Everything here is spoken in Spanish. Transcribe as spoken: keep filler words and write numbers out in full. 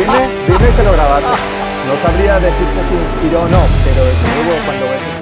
dime, dime que lo grabaste. No sabría decirte si inspiró o no, pero desde luego cuando ves